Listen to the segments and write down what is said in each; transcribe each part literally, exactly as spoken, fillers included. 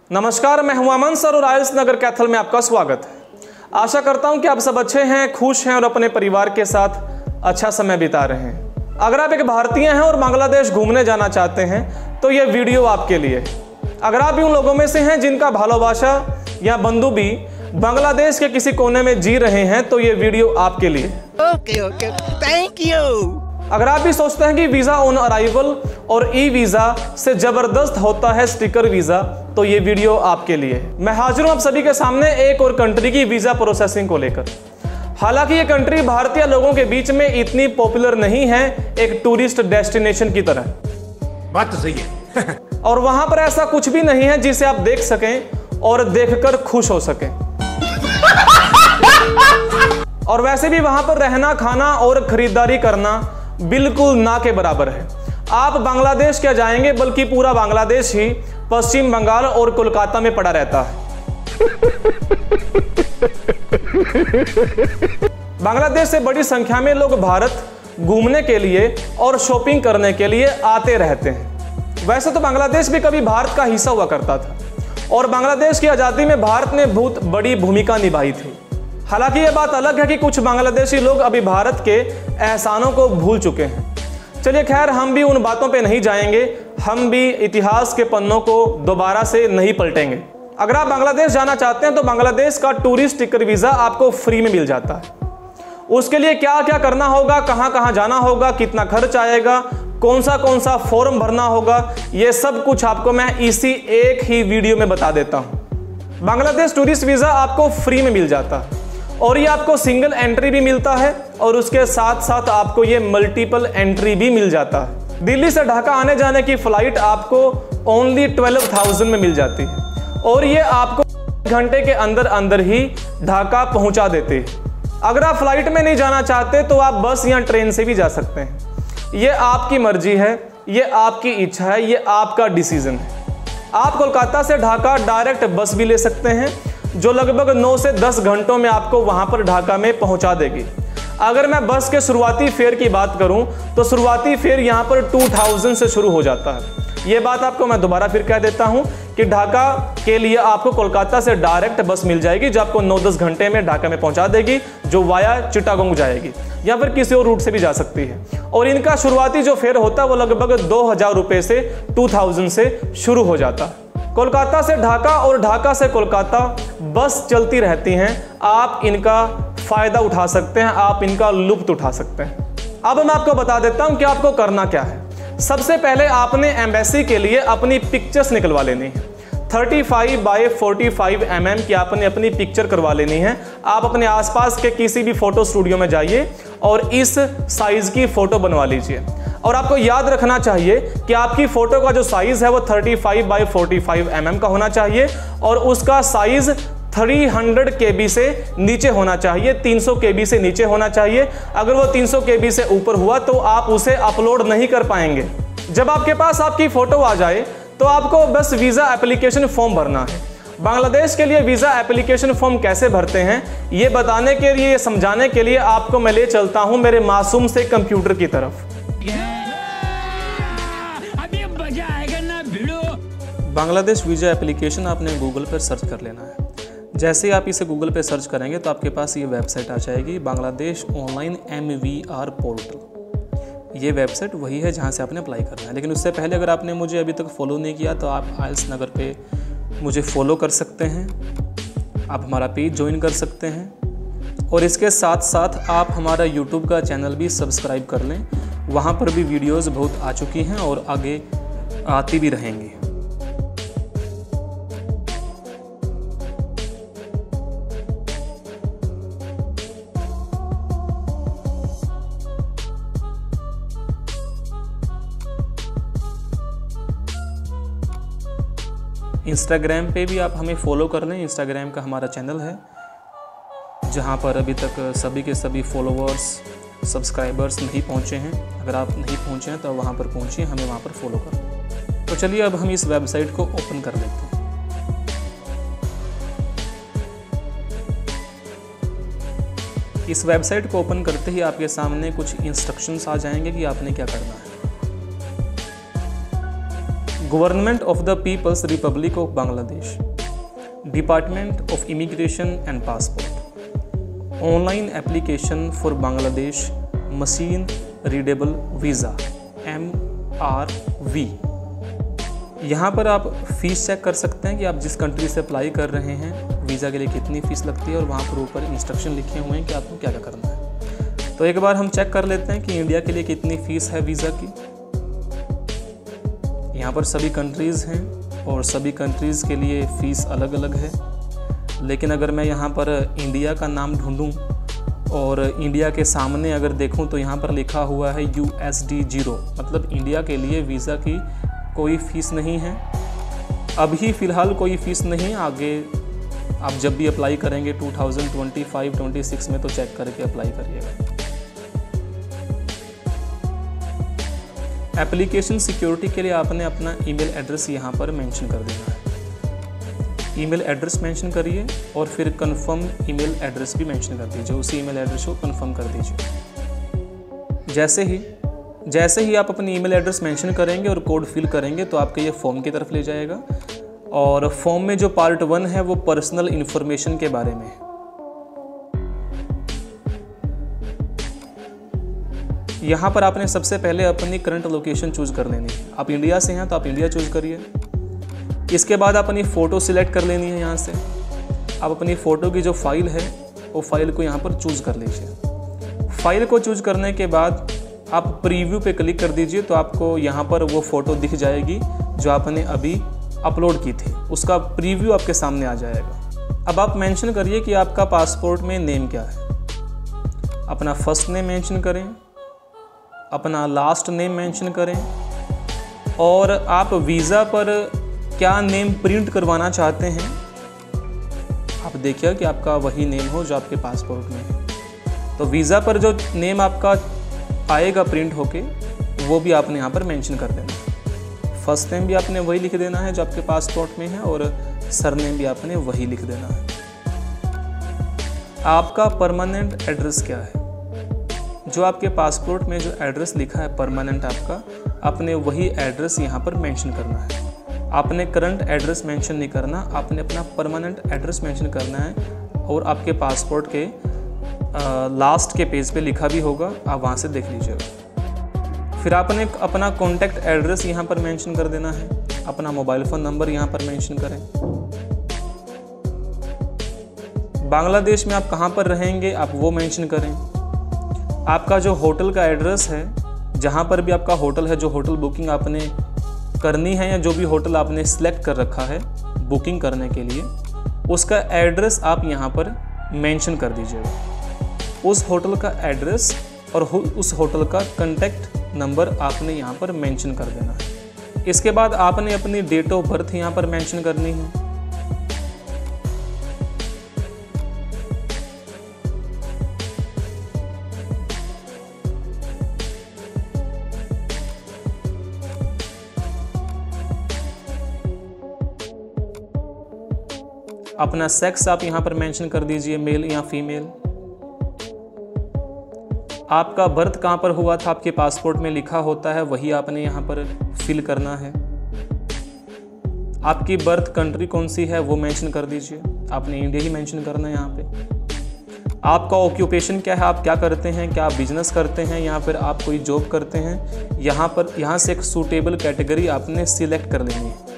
नमस्कार, मैं हूं अमन सर और आइल्स नगर कैथल में आपका स्वागत है। आशा करता हूं कि आप सब अच्छे हैं, खुश हैं और अपने परिवार के साथ अच्छा समय बिता रहे हैं। अगर आप एक भारतीय हैं और बांग्लादेश घूमने जाना चाहते हैं तो यह वीडियो आपके लिए। अगर आप भी उन लोगों में से हैं जिनका भालोबाशा या बंधु भी बांग्लादेश के किसी कोने में जी रहे हैं तो ये वीडियो आपके लिए। Okay okay, thank you. अगर आप भी सोचते हैं कि वीजा ऑन अराइवल और ई वीजा से जबरदस्त होता है स्टिकर वीजा तो ये वीडियो आपके लिए। मैं हाजिर हूं आप सभी के सामने एक और कंट्री की वीजा प्रोसेसिंग को लेकर। हालांकि ये कंट्री भारतीय लोगों के बीच में इतनी पॉपुलर नहीं है एक टूरिस्ट डेस्टिनेशन की तरह। बात तो सही है। और वहां पर ऐसा कुछ भी नहीं है जिसे आप देख सकें और देखकर खुश हो सकें। और वैसे भी वहां पर रहना, खाना और खरीदारी करना बिल्कुल ना के बराबर है। आप बांग्लादेश क्या जाएंगे बल्कि पूरा बांग्लादेश ही पश्चिम बंगाल और कोलकाता में पड़ा रहता है। बांग्लादेश से बड़ी संख्या में लोग भारत घूमने के लिए और शॉपिंग करने के लिए आते रहते हैं। वैसे तो बांग्लादेश भी कभी भारत का हिस्सा हुआ करता था और बांग्लादेश की आज़ादी में भारत ने बहुत बड़ी भूमिका निभाई थी। हालांकि यह बात अलग है कि कुछ बांग्लादेशी लोग अभी भारत के एहसानों को भूल चुके हैं। चलिए खैर, हम भी उन बातों पे नहीं जाएंगे, हम भी इतिहास के पन्नों को दोबारा से नहीं पलटेंगे। अगर आप बांग्लादेश जाना चाहते हैं तो बांग्लादेश का टूरिस्ट स्टिकर वीज़ा आपको फ्री में मिल जाता है। उसके लिए क्या क्या करना होगा, कहाँ कहाँ जाना होगा, कितना खर्च आएगा, कौन सा कौन सा फॉर्म भरना होगा, ये सब कुछ आपको मैं इसी एक ही वीडियो में बता देता हूँ। बांग्लादेश टूरिस्ट वीज़ा आपको फ्री में मिल जाता है और ये आपको सिंगल एंट्री भी मिलता है और उसके साथ साथ आपको ये मल्टीपल एंट्री भी मिल जाता है। दिल्ली से ढाका आने जाने की फ्लाइट आपको ओनली ट्वेल्व थाउजेंड में मिल जाती है और ये आपको घंटे के अंदर अंदर ही ढाका पहुंचा देती है। अगर आप फ्लाइट में नहीं जाना चाहते तो आप बस या ट्रेन से भी जा सकते हैं। ये आपकी मर्जी है, ये आपकी इच्छा है, ये आपका डिसीजन है। आप कोलकाता से ढाका डायरेक्ट बस भी ले सकते हैं जो लगभग नौ से दस घंटों में आपको वहां पर ढाका में पहुंचा देगी। अगर मैं बस के शुरुआती फेयर की बात करूं तो शुरुआती फेयर यहां पर दो हज़ार से शुरू हो जाता है। ये बात आपको मैं दोबारा फिर कह देता हूं कि ढाका के लिए आपको कोलकाता से डायरेक्ट बस मिल जाएगी जो आपको नौ दस घंटे में ढाका में पहुंचा देगी, जो वाया चिटागोंग जाएगी या फिर किसी और रूट से भी जा सकती है। और इनका शुरुआती जो फेयर होता है वो लगभग दो हजार रुपये से दो हज़ार से शुरू हो जाता है। कोलकाता से ढाका और ढाका से कोलकाता बस चलती रहती हैं। आप इनका फायदा उठा सकते हैं, आप इनका लुत्फ उठा सकते हैं। अब मैं आपको बता देता हूं कि आपको करना क्या है। सबसे पहले आपने एम्बेसी के लिए अपनी पिक्चर्स निकलवा लेनी है। पैंतीस बाय पैंतालीस एम एम की आपने अपनी पिक्चर करवा लेनी है। आप अपने आसपास के किसी भी फोटो स्टूडियो में जाइए और इस साइज की फोटो बनवा लीजिए। और आपको याद रखना चाहिए कि आपकी फोटो का जो साइज है वो पैंतीस बाय पैंतालीस एम एम का होना चाहिए और उसका साइज तीन सौ के बी से नीचे होना चाहिए, तीन सौ के बी से नीचे होना चाहिए। अगर वो तीन सौ के बी से ऊपर हुआ तो आप उसे अपलोड नहीं कर पाएंगे। जब आपके पास आपकी फोटो आ जाए तो आपको बस वीज़ा एप्लीकेशन फॉर्म भरना है। बांग्लादेश के लिए वीज़ा एप्लीकेशन फॉर्म कैसे भरते हैं ये बताने के लिए, समझाने के लिए आपको मैं ले चलता हूं मेरे मासूम से कंप्यूटर की तरफ। अभी मजा आएगा ना भिड़ो। बांग्लादेश वीज़ा एप्लीकेशन आपने गूगल पर सर्च कर लेना है। जैसे ही आप इसे गूगल पे सर्च करेंगे तो आपके पास ये वेबसाइट आ जाएगी, Bangladesh online M V R portal. ये वेबसाइट वही है जहाँ से आपने अप्लाई करना है। लेकिन उससे पहले अगर आपने मुझे अभी तक फॉलो नहीं किया तो आप आइल्स नगर पे मुझे फॉलो कर सकते हैं, आप हमारा पेज ज्वाइन कर सकते हैं और इसके साथ साथ आप हमारा यूट्यूब का चैनल भी सब्सक्राइब कर लें। वहाँ पर भी वीडियोज़ बहुत आ चुकी हैं और आगे आती भी रहेंगी। इंस्टाग्राम पे भी आप हमें फॉलो कर लें। इंस्टाग्राम का हमारा चैनल है जहाँ पर अभी तक सभी के सभी फॉलोवर्स, सब्सक्राइबर्स नहीं पहुँचे हैं। अगर आप नहीं पहुँचे हैं तो वहाँ पर पहुँचिए, हमें वहाँ पर फॉलो कर लें। तो चलिए अब हम इस वेबसाइट को ओपन कर लेते हैं। इस वेबसाइट को ओपन करते ही आपके सामने कुछ इंस्ट्रक्शंस आ जाएंगे कि आपने क्या करना है। Government of the people's republic of Bangladesh, department of immigration and passport, online application for Bangladesh machine readable visa M R V. यहाँ पर आप फ़ीस चेक कर सकते हैं कि आप जिस कंट्री से अप्लाई कर रहे हैं वीज़ा के लिए कितनी फ़ीस लगती है, और वहाँ पर ऊपर इंस्ट्रक्शन लिखे हुए हैं कि आपको क्या क्या करना है। तो एक बार हम चेक कर लेते हैं कि इंडिया के लिए कितनी फ़ीस है वीज़ा की। यहाँ पर सभी कंट्रीज़ हैं और सभी कंट्रीज़ के लिए फ़ीस अलग अलग है, लेकिन अगर मैं यहाँ पर इंडिया का नाम ढूंढूँ और इंडिया के सामने अगर देखूँ तो यहाँ पर लिखा हुआ है यू एस डी जीरो, मतलब इंडिया के लिए वीज़ा की कोई फ़ीस नहीं है। अभी फ़िलहाल कोई फ़ीस नहीं, आगे आप जब भी अप्लाई करेंगे two thousand twenty five twenty six में तो चेक करके अप्लाई करिएगा। एप्लीकेशन सिक्योरिटी के लिए आपने अपना ईमेल एड्रेस यहाँ पर मेंशन कर देना है। ईमेल एड्रेस मेंशन करिए और फिर कंफर्म ईमेल एड्रेस भी मेंशन कर दीजिए, उसी ईमेल एड्रेस को कंफर्म कर दीजिए। जैसे ही जैसे ही आप अपनी ईमेल एड्रेस मेंशन करेंगे और कोड फिल करेंगे तो आपके ये फॉर्म की तरफ ले जाएगा, और फॉर्म में जो पार्ट वन है वो पर्सनल इन्फॉर्मेशन के बारे में है। यहाँ पर आपने सबसे पहले अपनी करंट लोकेशन चूज़ कर लेनी है। आप इंडिया से हैं तो आप इंडिया चूज़ करिए। इसके बाद अपनी फ़ोटो सिलेक्ट कर लेनी है। यहाँ से आप अपनी फ़ोटो की जो फाइल है वो फाइल को यहाँ पर चूज़ कर लीजिए। फाइल को चूज़ करने के बाद आप प्रीव्यू पे क्लिक कर दीजिए, तो आपको यहाँ पर वो फ़ोटो दिख जाएगी जो आपने अभी अपलोड की थी, उसका प्रीव्यू आपके सामने आ जाएगा। अब आप मेंशन करिए कि आपका पासपोर्ट में नेम क्या है। अपना फर्स्ट नेम मेंशन करें, अपना लास्ट नेम मेंशन करें, और आप वीज़ा पर क्या नेम प्रिंट करवाना चाहते हैं आप देखिए कि आपका वही नेम हो जो आपके पासपोर्ट में है। तो वीज़ा पर जो नेम आपका आएगा प्रिंट होके वो भी आपने यहाँ पर मेंशन कर देना। फर्स्ट नेम भी आपने वही लिख देना है जो आपके पासपोर्ट में है, और सरनेम भी आपने वही लिख देना है। आपका परमानेंट एड्रेस क्या है? जो आपके पासपोर्ट में जो एड्रेस लिखा है परमानेंट आपका, आपने वही एड्रेस यहाँ पर मेंशन करना है। आपने करंट एड्रेस मेंशन नहीं करना, आपने अपना परमानेंट एड्रेस मेंशन करना है, और आपके पासपोर्ट के लास्ट के पेज पे लिखा भी होगा, आप वहाँ से देख लीजिएगा। फिर आपने अपना कॉन्टैक्ट एड्रेस यहाँ पर मेंशन कर देना है। अपना मोबाइल फ़ोन नंबर यहाँ पर मेंशन करें। बांग्लादेश में आप कहाँ पर रहेंगे आप वो मेंशन करें। आपका जो होटल का एड्रेस है, जहाँ पर भी आपका होटल है, जो होटल बुकिंग आपने करनी है या जो भी होटल आपने सेलेक्ट कर रखा है बुकिंग करने के लिए, उसका एड्रेस आप यहाँ पर मेंशन कर दीजिएगा। उस होटल का एड्रेस और उस होटल का कॉन्टैक्ट नंबर आपने यहाँ पर मेंशन कर देना है। इसके बाद आपने अपनी डेट ऑफ बर्थ यहाँ पर मेंशन करनी है। अपना सेक्स आप यहाँ पर मेंशन कर दीजिए, मेल या फीमेल। आपका बर्थ कहाँ पर हुआ था आपके पासपोर्ट में लिखा होता है, वही आपने यहाँ पर फिल करना है। आपकी बर्थ कंट्री कौन सी है वो मेंशन कर दीजिए, आपने इंडिया ही मेंशन करना है यहाँ पे। आपका ऑक्यूपेशन क्या है, आप क्या करते हैं, क्या आप बिजनेस करते हैं या फिर आप कोई जॉब करते हैं, यहाँ पर यहाँ से एक सूटेबल कैटेगरी आपने सिलेक्ट कर लेनी है।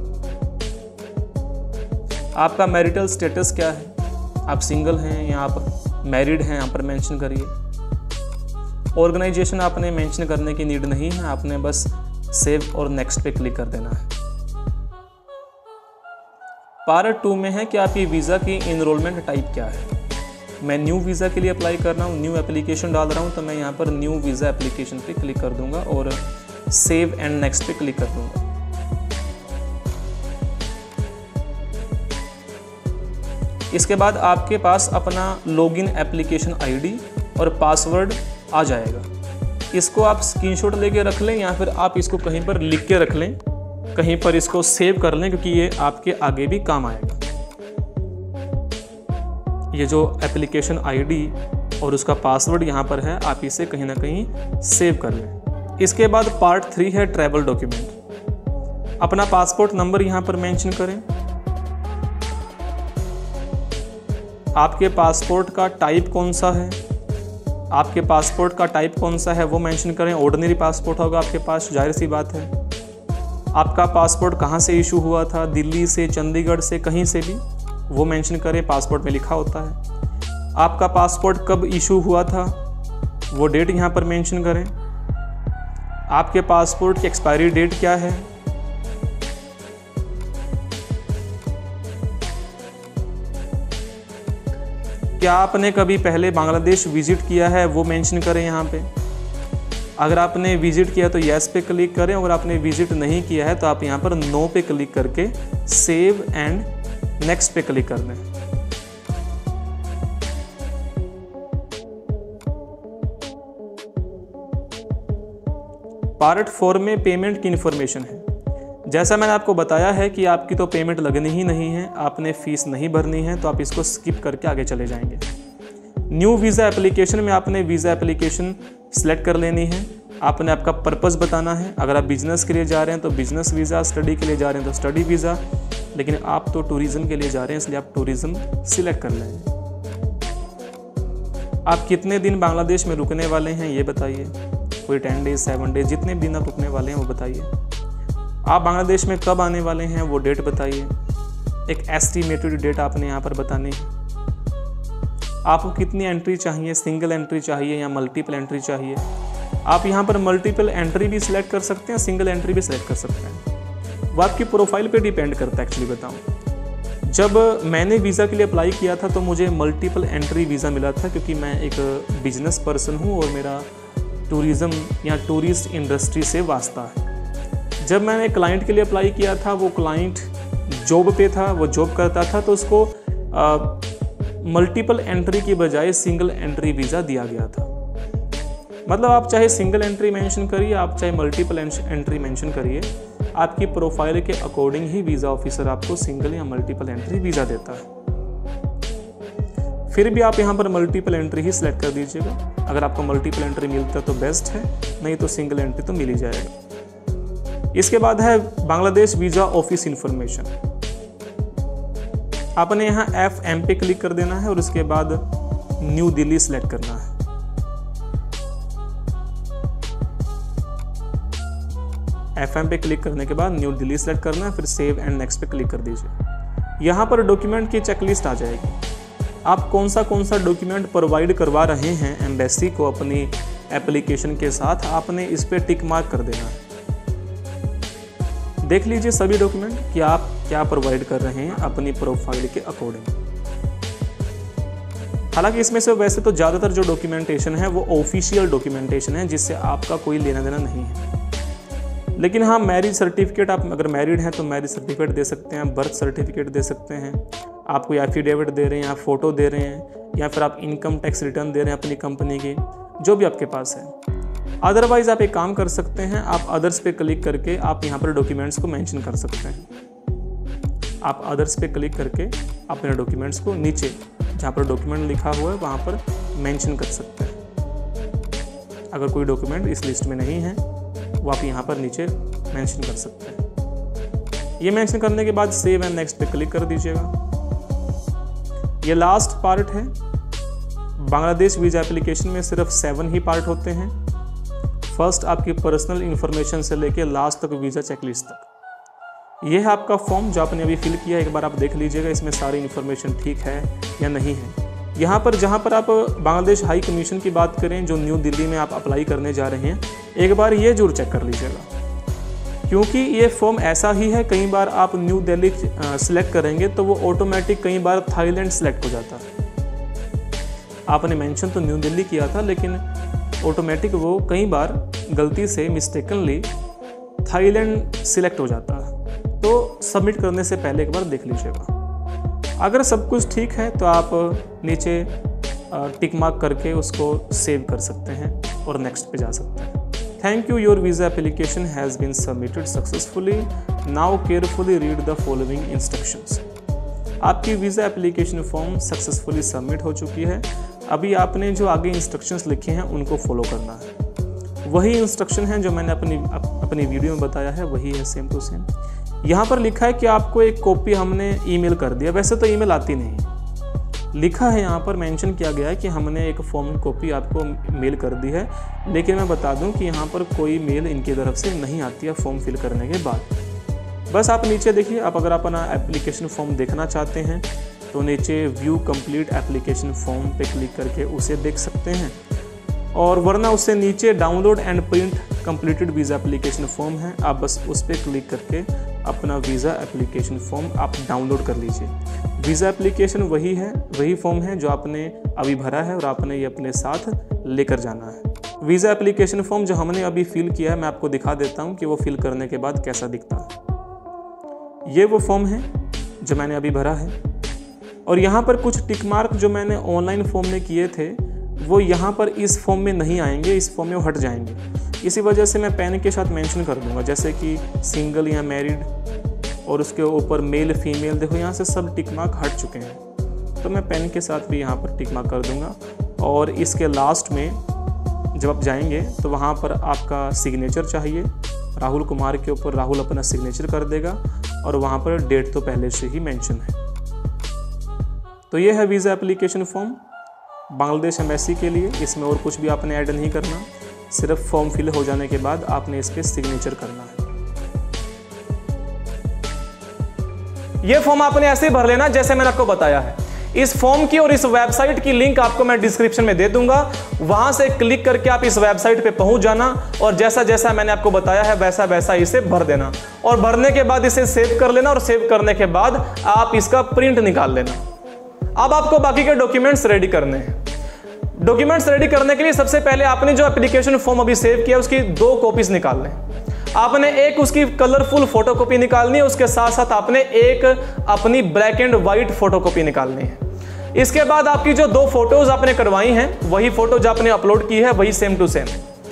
आपका मैरिटल स्टेटस क्या है, आप सिंगल हैं या आप मैरिड हैं, यहाँ पर मेंशन करिए। ऑर्गेनाइजेशन आपने मेंशन करने की नीड नहीं है, आपने बस सेव और नेक्स्ट पे क्लिक कर देना है। पार्ट टू में है कि आपकी वीज़ा की इनरोलमेंट टाइप क्या है। मैं न्यू वीज़ा के लिए अप्लाई कर रहा हूँ, न्यू एप्लीकेशन डाल रहा हूँ, तो मैं यहाँ पर न्यू वीज़ा एप्लीकेशन पे क्लिक कर दूंगा और सेव एंड नेक्स्ट पे क्लिक कर दूंगा। इसके बाद आपके पास अपना लॉगिन एप्लीकेशन आईडी और पासवर्ड आ जाएगा। इसको आप स्क्रीनशॉट लेके रख लें या फिर आप इसको कहीं पर लिख के रख लें, कहीं पर इसको सेव कर लें, क्योंकि ये आपके आगे भी काम आएगा। ये जो एप्लीकेशन आईडी और उसका पासवर्ड यहाँ पर है, आप इसे कहीं ना कहीं सेव कर लें। इसके बाद पार्ट थ्री है ट्रैवल डॉक्यूमेंट। अपना पासपोर्ट नंबर यहाँ पर मेंशन करें। आपके पासपोर्ट का टाइप कौन सा है, आपके पासपोर्ट का टाइप कौन सा है वो मेंशन करें। ऑर्डिनरी पासपोर्ट होगा आपके पास, जाहिर सी बात है। आपका पासपोर्ट कहाँ से इशू हुआ था, दिल्ली से, चंडीगढ़ से, कहीं से भी, वो मेंशन करें, पासपोर्ट में लिखा होता है। आपका पासपोर्ट कब इशू हुआ था वो डेट यहाँ पर मेंशन करें। आपके पासपोर्ट की एक्सपायरी डेट क्या है, क्या आपने कभी पहले बांग्लादेश विजिट किया है वो मेंशन करें यहाँ पे। अगर आपने विजिट किया तो यस पे क्लिक करें, अगर आपने विजिट नहीं किया है तो आप यहाँ पर नो पे क्लिक करके सेव एंड नेक्स्ट पे क्लिक कर दें। पार्ट फोर में पेमेंट की इन्फॉर्मेशन है। जैसा मैंने आपको बताया है कि आपकी तो पेमेंट लगनी ही नहीं है, आपने फीस नहीं भरनी है, तो आप इसको स्किप करके आगे चले जाएंगे। न्यू वीज़ा एप्लीकेशन में आपने वीज़ा एप्लीकेशन सेलेक्ट कर लेनी है। आपने आपका पर्पस बताना है। अगर आप बिजनेस के लिए जा रहे हैं तो बिजनेस वीज़ा, स्टडी के लिए जा रहे हैं तो स्टडी वीज़ा, लेकिन आप तो टूरिज़्म के लिए जा रहे हैं इसलिए आप टूरिज़्म सिलेक्ट कर लेंगे। आप कितने दिन बांग्लादेश में रुकने वाले हैं ये बताइए, कोई टेन डेज, सेवन डेज, जितने भी दिन आप रुकने वाले हैं वो बताइए। आप बांग्लादेश में कब आने वाले हैं वो डेट बताइए। एक एस्टिमेटेड डेट आपने यहाँ पर बतानी है। आपको कितनी एंट्री चाहिए, सिंगल एंट्री चाहिए या मल्टीपल एंट्री चाहिए। आप यहाँ पर मल्टीपल एंट्री भी सिलेक्ट कर सकते हैं, सिंगल एंट्री भी सिलेक्ट कर सकते हैं, वो आपकी प्रोफाइल पे डिपेंड करता है। एक्चुअली बताऊँ, जब मैंने वीज़ा के लिए अप्लाई किया था तो मुझे मल्टीपल एंट्री वीज़ा मिला था, क्योंकि मैं एक बिजनेस पर्सन हूँ और मेरा टूरिज़्म या टूरिस्ट इंडस्ट्री से वास्ता है। जब मैंने क्लाइंट के लिए अप्लाई किया था, वो क्लाइंट जॉब पे था, वो जॉब करता था, तो उसको मल्टीपल एंट्री की बजाय सिंगल एंट्री वीज़ा दिया गया था। मतलब आप चाहे सिंगल एंट्री मेंशन करिए, आप चाहे मल्टीपल एंट्री मेंशन करिए, आपकी प्रोफाइल के अकॉर्डिंग ही वीज़ा ऑफिसर आपको सिंगल या मल्टीपल एंट्री वीज़ा देता है। फिर भी आप यहाँ पर मल्टीपल एंट्री ही सिलेक्ट कर दीजिएगा। अगर आपको मल्टीपल एंट्री मिलता है तो बेस्ट है, नहीं तो सिंगल एंट्री तो मिल ही जाएगा। इसके बाद है बांग्लादेश वीज़ा ऑफिस इंफॉर्मेशन। आपने यहाँ एफ एम पे क्लिक कर देना है और उसके बाद न्यू दिल्ली सिलेक्ट करना है। एफ एम पे क्लिक करने के बाद न्यू दिल्ली सेलेक्ट करना है, फिर सेव एंड नेक्स्ट पे क्लिक कर दीजिए। यहाँ पर डॉक्यूमेंट की चेकलिस्ट आ जाएगी। आप कौन सा कौन सा डॉक्यूमेंट प्रोवाइड करवा रहे हैं एम्बेसी को अपनी एप्लीकेशन के साथ, आपने इस पे टिक मार्क कर देना है। देख लीजिए सभी डॉक्यूमेंट कि आप क्या प्रोवाइड कर रहे हैं अपनी प्रोफाइल के अकॉर्डिंग। हालांकि इसमें से वैसे तो ज़्यादातर जो डॉक्यूमेंटेशन है वो ऑफिशियल डॉक्यूमेंटेशन है, जिससे आपका कोई लेना देना नहीं है। लेकिन हाँ, मैरिज सर्टिफिकेट, आप अगर मैरिड हैं तो मैरिज सर्टिफिकेट दे सकते हैं, बर्थ सर्टिफिकेट दे सकते हैं, आप कोई एफिडेविट दे रहे हैं, आप फ़ोटो दे रहे हैं, या फिर आप इनकम टैक्स रिटर्न दे रहे हैं अपनी कंपनी की, जो भी आपके पास है। अदरवाइज़ आप एक काम कर सकते हैं, आप अदर्स पे क्लिक करके आप यहाँ पर डॉक्यूमेंट्स को मेंशन कर सकते हैं। आप अदर्स पे क्लिक करके अपने डॉक्यूमेंट्स को नीचे जहाँ पर डॉक्यूमेंट लिखा हुआ है वहाँ पर मेंशन कर सकते हैं। अगर कोई डॉक्यूमेंट इस लिस्ट में नहीं है वो आप यहाँ पर नीचे मेंशन कर सकते हैं। ये मेंशन करने के बाद सेव एंड नेक्स्ट पे क्लिक कर दीजिएगा। ये लास्ट पार्ट है। बांग्लादेश वीज़ा एप्लीकेशन में सिर्फ सेवन ही पार्ट होते हैं। फर्स्ट आपकी पर्सनल इंफॉर्मेशन से लेके लास्ट तक वीज़ा चेकलिस्ट तक। ये है आपका फॉर्म जो आपने अभी फिल किया, एक बार आप देख लीजिएगा इसमें सारी इन्फॉर्मेशन ठीक है या नहीं है। यहाँ पर जहाँ पर आप बांग्लादेश हाई कमीशन की बात करें, जो न्यू दिल्ली में आप अप्लाई करने जा रहे हैं, एक बार ये जरूर चेक कर लीजिएगा, क्योंकि ये फॉर्म ऐसा ही है। कई बार आप न्यू दिल्ली सिलेक्ट करेंगे तो वो ऑटोमेटिक कई बार थाईलैंड सिलेक्ट हो जाता है। आपने मेंशन तो न्यू दिल्ली किया था, लेकिन ऑटोमेटिक वो कई बार गलती से मिस्टेकनली थाईलैंड सिलेक्ट हो जाता है। तो सबमिट करने से पहले एक बार देख लीजिएगा। अगर सब कुछ ठीक है तो आप नीचे टिक मार्क करके उसको सेव कर सकते हैं और नेक्स्ट पे जा सकते हैं। Thank you, your visa application has been submitted successfully. Now carefully read the following instructions. आपकी visa application form successfully submit हो चुकी है। अभी आपने जो आगे इंस्ट्रक्शंस लिखे हैं उनको फॉलो करना है। वही इंस्ट्रक्शन हैं जो मैंने अपनी अप, अपनी वीडियो में बताया है वही है सेम टू सेम। यहाँ पर लिखा है कि आपको एक कॉपी हमने ईमेल कर दिया, वैसे तो ईमेल आती नहीं, लिखा है यहाँ पर मेंशन किया गया है कि हमने एक फॉर्म की कॉपी आपको मेल कर दी है, लेकिन मैं बता दूं कि यहाँ पर कोई मेल इनकी तरफ से नहीं आती है फॉर्म फिल करने के बाद। बस आप नीचे देखिए, आप अगर अपना एप्लीकेशन फॉर्म देखना चाहते हैं तो नीचे व्यू कंप्लीट एप्लीकेशन फॉर्म पे क्लिक करके उसे देख सकते हैं, और वरना उससे नीचे download and print completed visa application form है, आप बस उस पर क्लिक करके अपना वीज़ा एप्लीकेशन फॉर्म आप डाउनलोड कर लीजिए। वीज़ा एप्लीकेशन वही है, वही फॉर्म है जो आपने अभी भरा है और आपने ये अपने साथ लेकर जाना है। वीज़ा एप्लीकेशन फॉर्म जो हमने अभी फिल किया है, मैं आपको दिखा देता हूँ कि वो फिल करने के बाद कैसा दिखता है। ये वो फॉर्म है जो मैंने अभी भरा है, और यहाँ पर कुछ टिक मार्क जो मैंने ऑनलाइन फॉर्म में किए थे वो यहाँ पर इस फॉर्म में नहीं आएंगे, इस फॉर्म में वो हट जाएंगे। इसी वजह से मैं पेन के साथ मेंशन कर दूंगा, जैसे कि सिंगल या मैरिड, और उसके ऊपर मेल फीमेल, देखो यहाँ से सब टिक मार्क हट चुके हैं, तो मैं पेन के साथ भी यहाँ पर टिक मार्क कर दूंगा। और इसके लास्ट में जब आप जाएंगे तो वहाँ पर आपका सिग्नेचर चाहिए, राहुल कुमार के ऊपर राहुल अपना सिग्नेचर कर देगा, और वहाँ पर डेट तो पहले से ही मेंशन है। तो ये है visa application form Bangladesh embassy के लिए। इसमें और कुछ भी आपने ऐड नहीं करना, सिर्फ फॉर्म फिल हो जाने के बाद आपने इस पर सिग्नेचर करना है। ये फॉर्म आपने ऐसे ही भर लेना जैसे मैंने आपको बताया है। इस फॉर्म की और इस वेबसाइट की लिंक आपको मैं डिस्क्रिप्शन में दे दूंगा, वहां से क्लिक करके आप इस वेबसाइट पे पहुंच जाना, और जैसा जैसा मैंने आपको बताया है वैसा वैसा इसे भर देना, और भरने के बाद इसे सेव कर लेना, और सेव करने के बाद आप इसका प्रिंट निकाल लेना। अब आपको बाकी के डॉक्यूमेंट्स रेडी करने हैं। डॉक्यूमेंट्स रेडी करने के लिए सबसे पहले आपने जो एप्लीकेशन फॉर्म अभी सेव किया उसकी दो कॉपीज निकाल लें। आपने एक उसकी कलरफुल फोटोकॉपी निकालनी है, उसके साथ साथ आपने एक अपनी ब्लैक एंड व्हाइट फोटोकॉपी निकालनी है। इसके बाद आपकी जो दो फोटोज आपने करवाई हैं, वही फोटोज आपने अपलोड की है, वही सेम टू सेम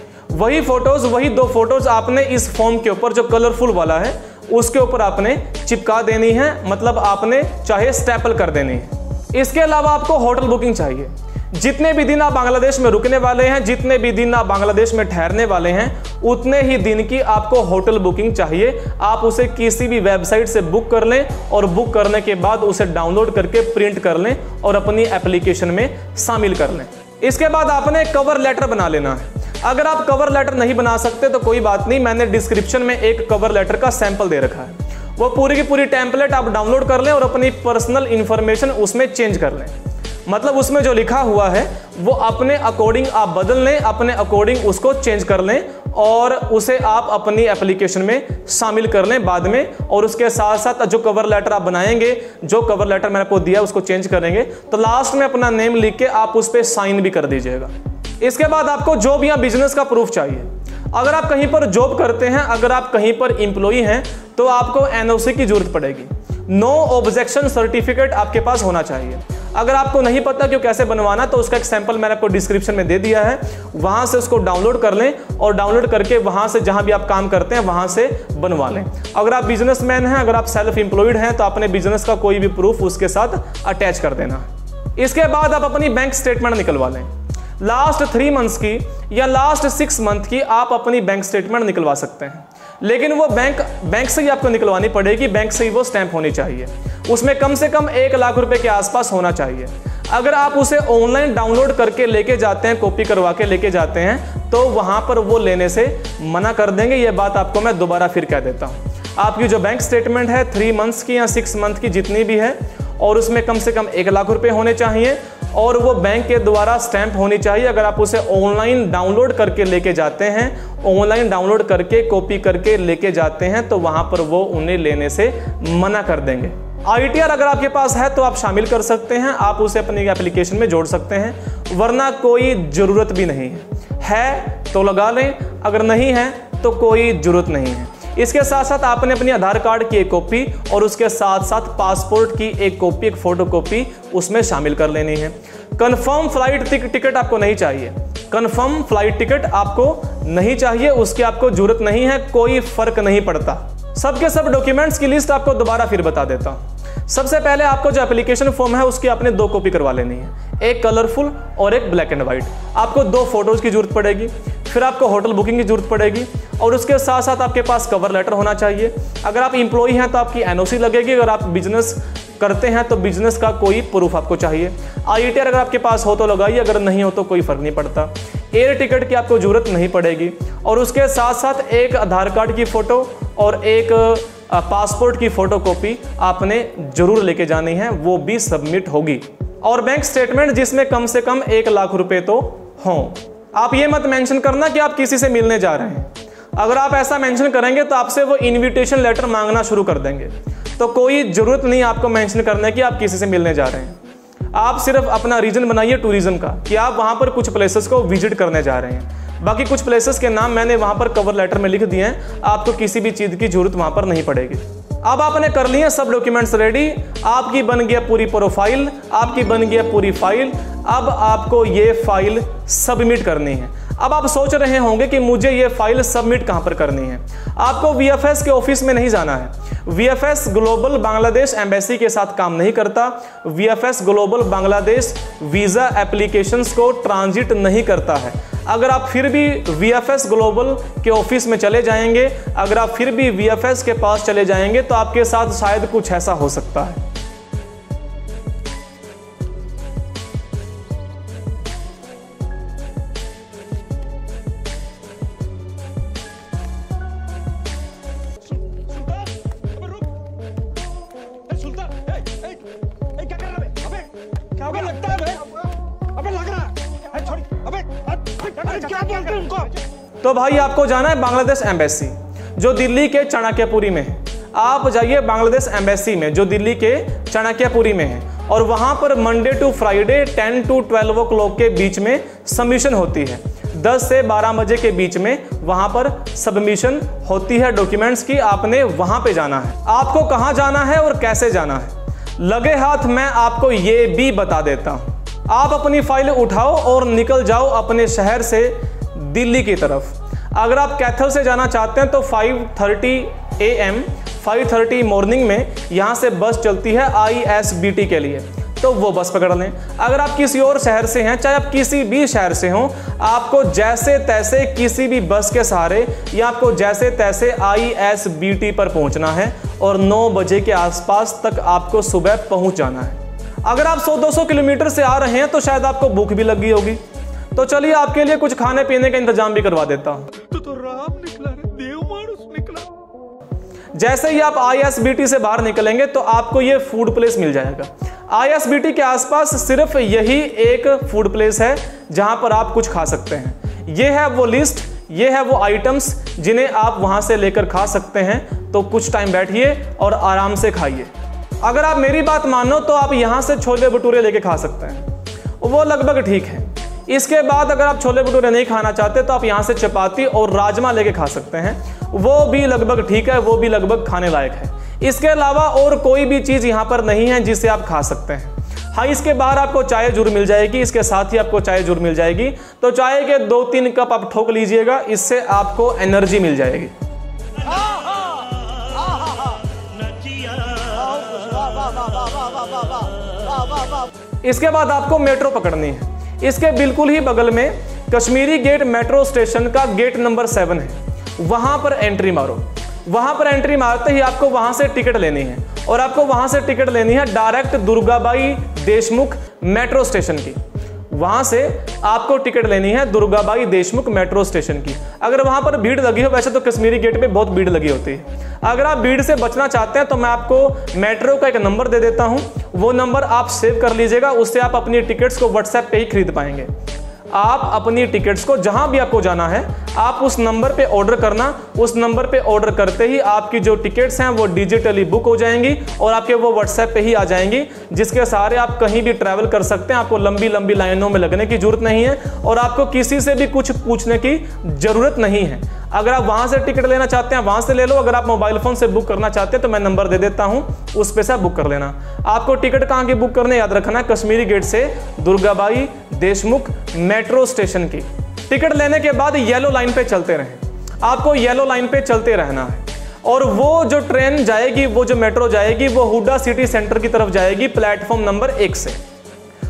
वही फोटोज, वही दो फोटोज आपने इस फॉर्म के ऊपर जो कलरफुल वाला है उसके ऊपर आपने चिपका देनी है, मतलब आपने चाहे स्टेपल कर देनी है। इसके अलावा आपको होटल बुकिंग चाहिए। जितने भी दिन आप बांग्लादेश में रुकने वाले हैं, जितने भी दिन आप बांग्लादेश में ठहरने वाले हैं, उतने ही दिन की आपको होटल बुकिंग चाहिए। आप उसे किसी भी वेबसाइट से बुक कर लें, और बुक करने के बाद उसे डाउनलोड करके प्रिंट कर लें और अपनी एप्लीकेशन में शामिल कर लें। इसके बाद आपने कवर लेटर बना लेना है। अगर आप कवर लेटर नहीं बना सकते तो कोई बात नहीं, मैंने डिस्क्रिप्शन में एक कवर लेटर का सैंपल दे रखा है, वो पूरी की पूरी टेम्पलेट आप डाउनलोड कर लें और अपनी पर्सनल इंफॉर्मेशन उसमें चेंज कर लें। मतलब उसमें जो लिखा हुआ है वो अपने अकॉर्डिंग आप बदल लें, अपने अकॉर्डिंग उसको चेंज कर लें, और उसे आप अपनी एप्लीकेशन में शामिल कर लें बाद में। और उसके साथ साथ जो कवर लेटर आप बनाएंगे, जो कवर लेटर मैंने आपको दिया उसको चेंज करेंगे, तो लास्ट में अपना नेम लिख के आप उस पर साइन भी कर दीजिएगा। इसके बाद आपको जॉब या बिजनेस का प्रूफ चाहिए। अगर आप कहीं पर जॉब करते हैं, अगर आप कहीं पर एम्प्लॉई हैं, तो आपको एनओसी की जरूरत पड़ेगी। नो ऑब्जेक्शन सर्टिफिकेट आपके पास होना चाहिए। अगर आपको नहीं पता कि कैसे बनवाना, तो उसका एक सैंपल मैंने आपको डिस्क्रिप्शन में दे दिया है, वहां से उसको डाउनलोड कर लें, और डाउनलोड करके वहां से जहां भी आप काम करते हैं वहां से बनवा लें। अगर आप बिजनेसमैन हैं, अगर आप सेल्फ एम्प्लॉयड हैं, तो अपने बिजनेस का कोई भी प्रूफ उसके साथ अटैच कर देना। इसके बाद आप अपनी बैंक स्टेटमेंट निकलवा लें। लास्ट थ्री मंथ्स की या लास्ट सिक्स मंथ की आप अपनी बैंक स्टेटमेंट निकलवा सकते हैं, लेकिन वो बैंक बैंक से ही आपको निकलवानी पड़ेगी, बैंक से ही वो स्टैंप होनी चाहिए। उसमें कम से कम एक लाख रुपए के आसपास होना चाहिए। अगर आप उसे ऑनलाइन डाउनलोड करके लेके जाते हैं, कॉपी करवा के लेके जाते हैं, तो वहां पर वो लेने से मना कर देंगे। ये बात आपको मैं दोबारा फिर कह देता हूं। आपकी जो बैंक स्टेटमेंट है थ्री मंथ्स की या सिक्स मंथ की जितनी भी है, और उसमें कम से कम एक लाख रुपए होने चाहिए, और वो बैंक के द्वारा स्टैंप होनी चाहिए। अगर आप उसे ऑनलाइन डाउनलोड करके लेके जाते हैं, ऑनलाइन डाउनलोड करके कॉपी करके लेके जाते हैं, तो वहां पर वो उन्हें लेने से मना कर देंगे। आईटीआर अगर आपके पास है तो आप शामिल कर सकते हैं, आप उसे अपनी एप्लीकेशन में जोड़ सकते हैं, वरना कोई ज़रूरत भी नहीं है। है तो लगा लें, अगर नहीं है तो कोई ज़रूरत नहीं है। इसके साथ साथ आपने अपनी आधार कार्ड की एक कॉपी और उसके साथ साथ पासपोर्ट की एक कॉपी, एक फोटो कॉपी उसमें शामिल कर लेनी है। कंफर्म फ्लाइट टिकट आपको नहीं चाहिए, कंफर्म फ्लाइट टिकट आपको नहीं चाहिए, उसकी आपको जरूरत नहीं है, कोई फर्क नहीं पड़ता। सबके सब डॉक्यूमेंट्स की लिस्ट आपको दोबारा फिर बता देता हूँ। सबसे पहले आपको जो एप्लीकेशन फॉर्म है उसकी आपने दो कॉपी करवा लेनी है, एक कलरफुल और एक ब्लैक एंड व्हाइट। आपको दो फोटोज की जरूरत पड़ेगी। फिर आपको होटल बुकिंग की जरूरत पड़ेगी और उसके साथ साथ आपके पास कवर लेटर होना चाहिए। अगर आप एम्प्लॉई हैं तो आपकी एन ओ सी लगेगी, अगर आप बिजनेस करते हैं तो बिजनेस का कोई प्रूफ आपको चाहिए। आई आई टी आर अगर आपके पास हो तो लगाइए, अगर नहीं हो तो कोई फर्क नहीं पड़ता। एयर टिकट की आपको जरूरत नहीं पड़ेगी और उसके साथ साथ एक आधार कार्ड की फ़ोटो और एक पासपोर्ट की फ़ोटो कॉपी आपने जरूर लेके जानी है, वो भी सबमिट होगी। और बैंक स्टेटमेंट जिसमें कम से कम एक लाख रुपए तो हों। आप ये मत मेंशन करना कि आप किसी से मिलने जा रहे हैं। अगर आप ऐसा मेंशन करेंगे तो आपसे वो इनविटेशन लेटर मांगना शुरू कर देंगे। तो कोई ज़रूरत नहीं आपको मेंशन करने की आप किसी से मिलने जा रहे हैं। आप सिर्फ अपना रीजन बनाइए टूरिज्म का कि आप वहाँ पर कुछ प्लेसेस को विजिट करने जा रहे हैं। बाकी कुछ प्लेसेस के नाम मैंने वहाँ पर कवर लेटर में लिख दिए हैं, आपको किसी भी चीज़ की जरूरत वहाँ पर नहीं पड़ेगी। अब आपने कर लिए सब डॉक्यूमेंट्स रेडी, आपकी बन गया पूरी प्रोफाइल, आपकी बन गया पूरी फाइल। अब आपको ये फाइल सबमिट करनी है। अब आप सोच रहे होंगे कि मुझे ये फाइल सबमिट कहाँ पर करनी है। आपको वी एफ एस के ऑफिस में नहीं जाना है। V F S global Bangladesh embassy के साथ काम नहीं करता। V F S global Bangladesh visa applications को ट्रांजिट नहीं करता है। अगर आप फिर भी वी एफ एस ग्लोबल के ऑफिस में चले जाएंगे, अगर आप फिर भी वी एफ एस के पास चले जाएंगे तो आपके साथ शायद कुछ ऐसा हो सकता है। तो भाई आपको जाना है बांग्लादेश एम्बेसी जो दिल्ली के चाणक्यपुरी में है। आप जाइए बांग्लादेश एम्बेसी में जो दिल्ली के चाणक्यपुरी में है और वहां पर Monday to Friday ten to twelve o'clock के बीच में सबमिशन होती है। दस से बारह बजे के बीच में वहां पर सबमिशन होती है डॉक्यूमेंट्स की। आपने वहां पे जाना है। आपको कहां जाना है और कैसे जाना है लगे हाथ मैं आपको ये भी बता देता हूं। आप अपनी फाइल उठाओ और निकल जाओ अपने शहर से दिल्ली की तरफ। अगर आप कैथल से जाना चाहते हैं तो five thirty A M five thirty morning में यहाँ से बस चलती है आई एस बी टी के लिए, तो वो बस पकड़ लें। अगर आप किसी और शहर से हैं, चाहे आप किसी भी शहर से हों, आपको जैसे तैसे किसी भी बस के सहारे या आपको जैसे तैसे आई एस बी टी पर पहुंचना है और नौ बजे के आसपास तक आपको सुबह पहुंच जाना है। अगर आप सौ दो सौ किलोमीटर से आ रहे हैं तो शायद आपको भूख भी लगी होगी, तो चलिए आपके लिए कुछ खाने पीने का इंतजाम भी करवा देता हूं। तो तो राम निकला रे, देव मानुस निकला। जैसे ही आप आई एस बी टी से बाहर निकलेंगे तो आपको ये फूड प्लेस मिल जाएगा। आई एस बी टी के आसपास सिर्फ यही एक फूड प्लेस है जहां पर आप कुछ खा सकते हैं। ये है वो लिस्ट, ये है वो आइटम्स जिन्हें आप वहां से लेकर खा सकते हैं। तो कुछ टाइम बैठिए और आराम से खाइए। अगर आप मेरी बात मानो तो आप यहाँ से छोले भटूरे लेके खा सकते हैं, वो लगभग ठीक है। इसके बाद अगर आप छोले भटूरे नहीं खाना चाहते तो आप यहाँ से चपाती और राजमा लेके खा सकते हैं, वो भी लगभग ठीक है, वो भी लगभग खाने लायक है। इसके अलावा और कोई भी चीज़ यहाँ पर नहीं है जिसे आप खा सकते हैं। हाँ, इसके बाहर आपको चाय जरूर मिल जाएगी, इसके साथ ही आपको चाय जरूर मिल जाएगी। तो चाय के दो तीन कप आप ठोक लीजिएगा, इससे आपको एनर्जी मिल जाएगी। इसके बाद आपको मेट्रो पकड़नी है। इसके बिल्कुल ही बगल में कश्मीरी गेट मेट्रो स्टेशन का गेट नंबर सेवन है, वहां पर एंट्री मारो। वहां पर एंट्री मारते ही आपको वहां से टिकट लेनी है और आपको वहां से टिकट लेनी है direct Durgabai Deshmukh metro station की। वहां से आपको टिकट लेनी है दुर्गाबाई देशमुख मेट्रो स्टेशन की। अगर वहां पर भीड़ लगी हो, वैसे तो कश्मीरी गेट पे बहुत भीड़ लगी होती है, अगर आप भीड़ से बचना चाहते हैं तो मैं आपको मेट्रो का एक नंबर दे देता हूं, वो नंबर आप सेव कर लीजिएगा। उससे आप अपनी टिकट्स को व्हाट्सएप पे ही खरीद पाएंगे। आप अपनी टिकट्स को जहां भी आपको जाना है आप उस नंबर पे ऑर्डर करना। उस नंबर पे ऑर्डर करते ही आपकी जो टिकट्स हैं वो डिजिटली बुक हो जाएंगी और आपके वो व्हाट्सएप पे ही आ जाएंगी, जिसके सहारे आप कहीं भी ट्रैवल कर सकते हैं। आपको लंबी लंबी लाइनों में लगने की जरूरत नहीं है और आपको किसी से भी कुछ पूछने की जरूरत नहीं है। अगर आप वहां से टिकट लेना चाहते हैं वहां से ले लो, अगर आप मोबाइल फोन से बुक करना चाहते हैं तो मैं नंबर दे देता हूं, उस पे से बुक कर लेना। आपको टिकट कहां की बुक करने याद रखना है, कश्मीरी गेट से दुर्गाबाई देशमुख मेट्रो स्टेशन की। टिकट लेने के बाद येलो लाइन पे चलते रहें। आपको येलो लाइन पे चलते रहना है और वो जो ट्रेन जाएगी, वो जो मेट्रो जाएगी, वो हुडा सिटी सेंटर की तरफ जाएगी प्लेटफॉर्म नंबर एक से।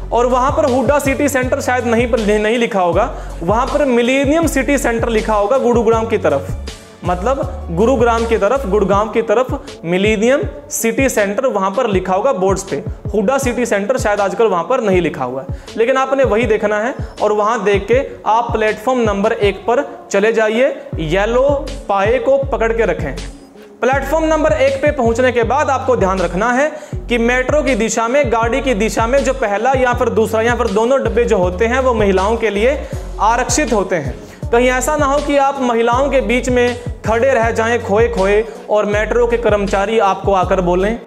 और वहां पर हुड्डा सिटी सेंटर शायद नहीं पर नहीं लिखा होगा, वहां पर मिलेनियम सिटी सेंटर लिखा होगा गुरुग्राम की तरफ, मतलब गुरुग्राम की तरफ, गुड़गांव की तरफ मिलेनियम सिटी सेंटर वहां पर लिखा होगा बोर्ड्स पे। हुड्डा सिटी सेंटर शायद आजकल वहां पर नहीं लिखा हुआ है, लेकिन आपने वही देखना है और वहां देख के आप प्लेटफॉर्म नंबर एक पर चले जाइए, येलो पाए को पकड़ के रखें। प्लेटफॉर्म नंबर एक पे पहुंचने के बाद आपको ध्यान रखना है कि मेट्रो की दिशा में, गाड़ी की दिशा में जो पहला या फिर दूसरा या फिर दोनों डब्बे जो होते हैं वो महिलाओं के लिए आरक्षित होते हैं। कहीं ऐसा ना हो कि आप महिलाओं के बीच में खड़े रह जाएं खोए खोए और मेट्रो के कर्मचारी आपको आकर बोलें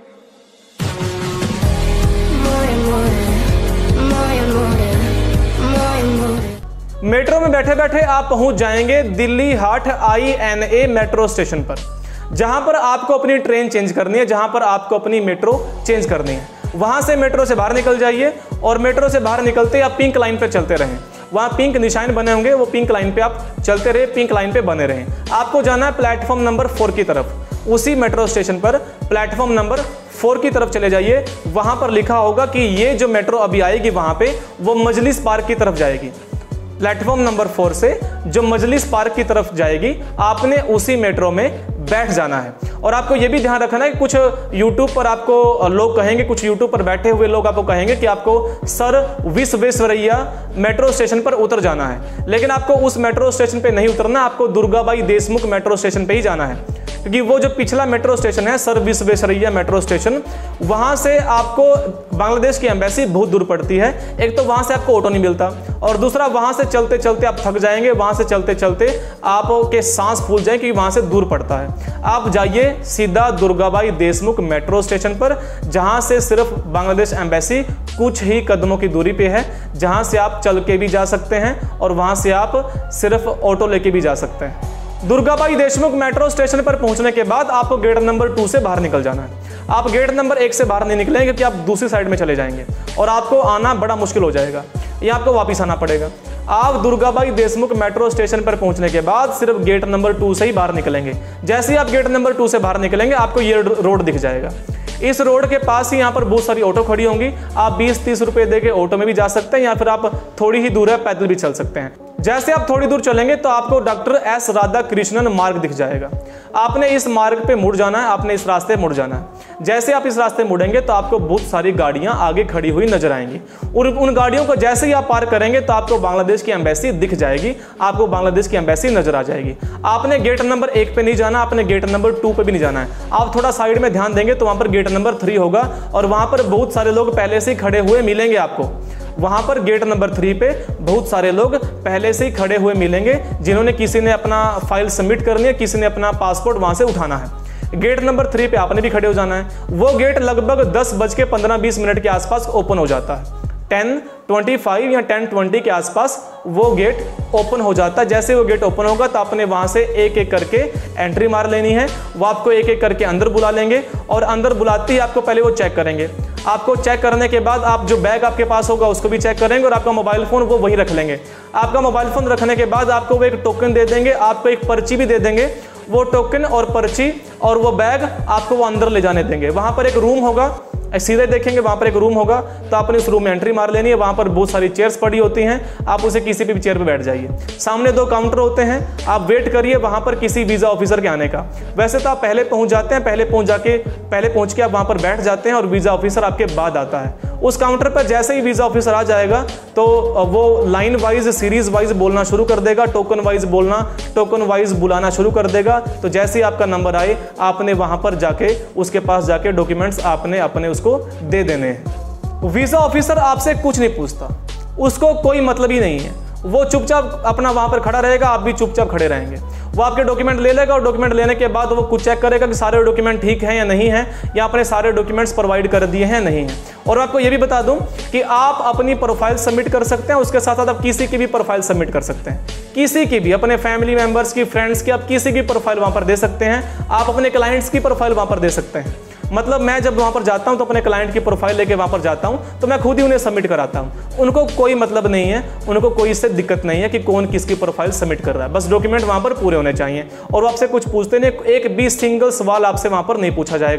मेट्रो में बैठे बैठे आप पहुंच जाएंगे Delhi Haat I N A metro station पर, जहां पर आपको अपनी ट्रेन चेंज करनी है, जहां पर आपको अपनी मेट्रो चेंज करनी है। वहां से मेट्रो से बाहर निकल जाइए और मेट्रो से बाहर निकलते आप पिंक लाइन पर चलते रहें। वहां पिंक निशान बने होंगे, वो पिंक लाइन पे आप चलते रहे, पिंक लाइन पे बने रहें। आपको जाना है प्लेटफॉर्म नंबर फोर की तरफ। उसी मेट्रो स्टेशन पर प्लेटफॉर्म नंबर फोर की तरफ चले जाइए। वहां पर लिखा होगा कि ये जो मेट्रो अभी आएगी वहां पे वो मजलिस पार्क की तरफ जाएगी। प्लेटफॉर्म नंबर फोर से जो मजलिस पार्क की तरफ जाएगी, आपने उसी मेट्रो में बैठ जाना है। और आपको यह भी ध्यान रखना है कि कुछ यूट्यूब पर आपको लोग कहेंगे, कुछ यूट्यूब पर बैठे हुए लोग आपको कहेंगे कि आपको सर विश्वेश्वरैया मेट्रो स्टेशन पर उतर जाना है, लेकिन आपको उस मेट्रो स्टेशन पे नहीं उतरना, आपको दुर्गाबाई देशमुख मेट्रो स्टेशन पे ही जाना है। क्योंकि वो जो पिछला मेट्रो स्टेशन है सर विश्वेश्वरैया मेट्रो स्टेशन, वहां से आपको बांग्लादेश की एम्बेसी बहुत दूर पड़ती है। एक तो वहां से आपको ऑटो नहीं मिलता और दूसरा वहां से चलते चलते आप थक जाएंगे, वहां से चलते चलते आपके सांस फूल जाए क्योंकि वहां से दूर पड़ता है। आप जाइए सीधा दुर्गाबाई देशमुख मेट्रो स्टेशन पर, जहां से सिर्फ बांग्लादेश एम्बेसी कुछ ही कदमों की दूरी पे है, जहां से आप चल के भी जा सकते हैं और वहां से आप सिर्फ ऑटो लेके भी जा सकते हैं। दुर्गाबाई देशमुख मेट्रो स्टेशन पर पहुंचने के बाद आपको गेट नंबर टू से बाहर निकल जाना है। आप गेट नंबर एक से बाहर नहीं निकलेंगे क्योंकि आप दूसरी साइड में चले जाएंगे और आपको आना बड़ा मुश्किल हो जाएगा, या आपको वापस आना पड़ेगा। आप दुर्गाबाई देशमुख मेट्रो स्टेशन पर पहुंचने के बाद सिर्फ गेट नंबर टू से ही बाहर निकलेंगे। जैसे ही आप गेट नंबर टू से बाहर निकलेंगे आपको ये रोड दिख जाएगा। इस रोड के पास ही यहाँ पर बहुत सारी ऑटो खड़ी होंगी। आप बीस तीस रुपए देके ऑटो में भी जा सकते हैं या फिर आप थोड़ी ही दूर है पैदल भी चल सकते हैं। जैसे आप थोड़ी दूर चलेंगे तो आपको डॉक्टर एस राधा कृष्णन मार्ग दिख जाएगा। आपने इस मार्ग पे मुड़ जाना है, आपने इस रास्ते मुड़ जाना है। जैसे आप इस रास्ते मुड़ेंगे तो आपको बहुत सारी गाड़ियां आगे खड़ी हुई नजर आएंगी और उन गाड़ियों को जैसे ही आप पार करेंगे तो आपको बांग्लादेश की एम्बेसी दिख जाएगी, आपको बांग्लादेश की एम्बेसी नजर आ जाएगी। आपने गेट नंबर एक पे नहीं जाना, आपने गेट नंबर टू पे भी नहीं जाना है। आप थोड़ा साइड में ध्यान देंगे तो वहां पर गेट नंबर थ्री होगा और वहां पर बहुत सारे लोग पहले से ही खड़े हुए मिलेंगे आपको। वहां पर गेट नंबर थ्री पे बहुत सारे लोग पहले से ही खड़े हुए मिलेंगे, जिन्होंने किसी ने अपना फाइल सबमिट करनी है, किसी ने अपना पासपोर्ट वहां से उठाना है। गेट नंबर थ्री पे आपने भी खड़े हो जाना है। वो गेट लगभग दस बज के पंद्रह बीस मिनट के आसपास ओपन हो जाता है। टेन ट्वेंटी फाइव या टेन ट्वेंटी के आसपास वो गेट ओपन हो जाता है। जैसे वो गेट ओपन होगा तो आपने वहां से एक एक करके एंट्री मार लेनी है। वो आपको एक एक करके अंदर बुला लेंगे और अंदर बुलाते ही आपको पहले वो चेक करेंगे। आपको चेक करने के बाद आप जो बैग आपके पास होगा उसको भी चेक करेंगे और आपका मोबाइल फोन वो वहीं रख लेंगे। आपका मोबाइल फोन रखने के बाद आपको वो एक टोकन दे देंगे, आपको एक पर्ची भी दे देंगे। वो टोकन और पर्ची और वो बैग आपको वो अंदर ले जाने देंगे। वहां पर एक रूम होगा, सीधे देखेंगे वहां पर एक रूम होगा तो आपने उस रूम में एंट्री मार लेनी है। वहां पर बहुत सारी चेयर्स पड़ी होती हैं, आप उसे किसी भी चेयर पे बैठ जाइए। सामने दो काउंटर होते हैं, आप वेट करिए वहां पर किसी वीजा ऑफिसर के आने का। वैसे तो आप पहले पहुंच जाते हैं, पहले पहुंच जाके पहले पहुंच के आप वहां पर बैठ जाते हैं और वीजा ऑफिसर आपके बाद आता है। उस काउंटर पर जैसे ही वीजा ऑफिसर आ जाएगा तो वो लाइन वाइज सीरीज वाइज बोलना शुरू कर देगा, टोकन वाइज बोलना, टोकन वाइज बुलाना शुरू कर देगा। तो जैसे ही आपका नंबर आए आपने वहां पर जाके उसके पास जाके डॉक्यूमेंट्स आपने अपने उसको दे देने हैं। वीजा ऑफिसर आपसे कुछ नहीं पूछता, उसको कोई मतलब ही नहीं है। वो चुपचाप अपना वहां पर खड़ा रहेगा, आप भी चुपचाप खड़े रहेंगे। वो आपके डॉक्यूमेंट ले लेगा और डॉक्यूमेंट लेने के बाद वो कुछ चेक करेगा कि सारे डॉक्यूमेंट ठीक हैं या नहीं है, या आपने सारे डॉक्यूमेंट्स प्रोवाइड कर दिए हैं नहीं है। और आपको ये भी बता दूं कि आप अपनी प्रोफाइल सबमिट कर सकते हैं, उसके साथ साथ आप किसी की भी प्रोफाइल सबमिट कर सकते हैं, किसी की भी, अपने फैमिली मेंबर्स की, फ्रेंड्स की, आप किसी की प्रोफाइल वहां पर दे सकते हैं। आप अपने क्लाइंट्स की प्रोफाइल वहां पर दे सकते हैं। मतलब मैं जब वहां पर जाता हूं तो अपने क्लाइंट की प्रोफाइल लेके वहां पर जाता हूं तो मैं खुद ही उन्हें सबमिट कराता हूं। उनको कोई मतलब नहीं है, उनको कोई इससे दिक्कत नहीं है कि कौन किसकी प्रोफाइल सबमिट कर रहा है, बस डॉक्यूमेंट वहां पर पूरे होने चाहिए। और वो आपसे कुछ पूछते नहीं, एक भी सिंगल सवाल आपसे वहां पर नहीं पूछा जाएगा।